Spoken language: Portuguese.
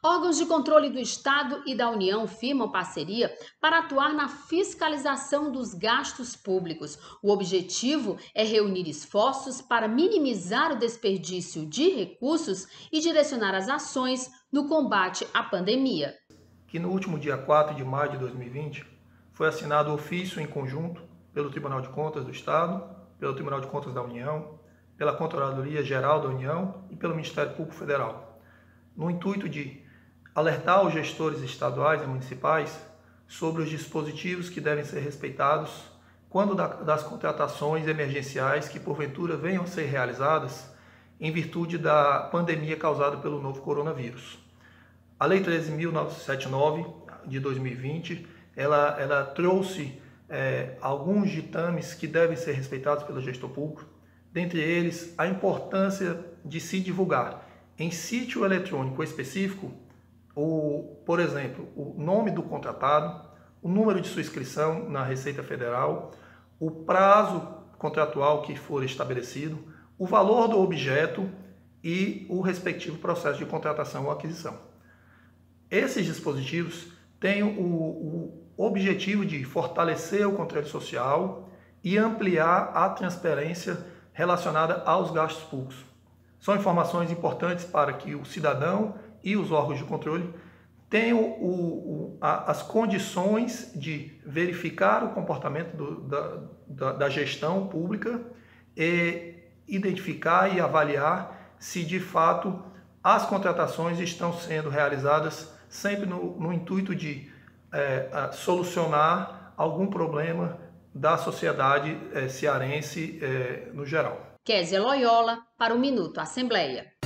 Órgãos de controle do Estado e da União firmam parceria para atuar na fiscalização dos gastos públicos. O objetivo é reunir esforços para minimizar o desperdício de recursos e direcionar as ações no combate à pandemia. Que no último dia 4 de maio de 2020 foi assinado o ofício em conjunto pelo Tribunal de Contas do Estado, pelo Tribunal de Contas da União, pela Controladoria Geral da União e pelo Ministério Público Federal, no intuito de alertar os gestores estaduais e municipais sobre os dispositivos que devem ser respeitados quando das contratações emergenciais que porventura venham a ser realizadas em virtude da pandemia causada pelo novo coronavírus. A Lei 13.979 de 2020, ela trouxe alguns ditames que devem ser respeitados pelo gestor público, dentre eles a importância de se divulgar em sítio eletrônico específico, por exemplo, o nome do contratado, o número de sua inscrição na Receita Federal, o prazo contratual que for estabelecido, o valor do objeto e o respectivo processo de contratação ou aquisição. Esses dispositivos têm o objetivo de fortalecer o controle social e ampliar a transparência relacionada aos gastos públicos. São informações importantes para que o cidadão e os órgãos de controle tenham as condições de verificar o comportamento da gestão pública e identificar e avaliar se de fato as contratações estão sendo realizadas sempre no intuito de solucionar algum problema da sociedade cearense no geral. Kézia Loyola para o Minuto Assembleia.